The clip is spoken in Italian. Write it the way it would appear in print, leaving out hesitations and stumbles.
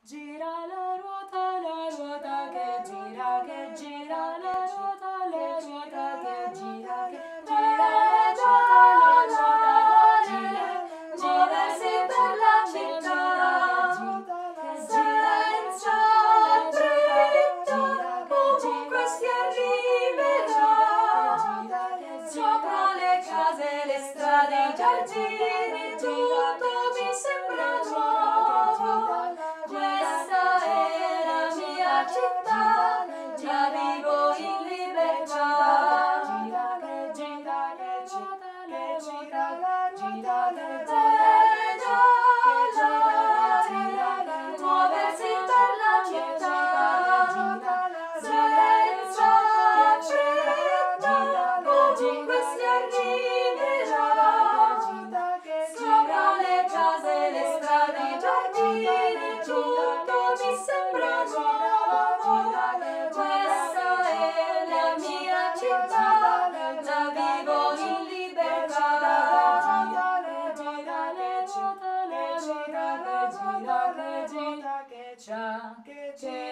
gira la ruota che gira la ruota che gira muoversi per la città, senza fretta, ovunque si arriverà, sopra le case, le strade, i giardini, tutto mi sembra nuovo. Questa è la mia città, già vivo in libertà. Muoversi per la città, senza fretta, ovunque si arriverà, sopra le case, le strade, i giardini, tutto mi sembra nuovo. Questa è la mia città, già vivo in libertà. Gira,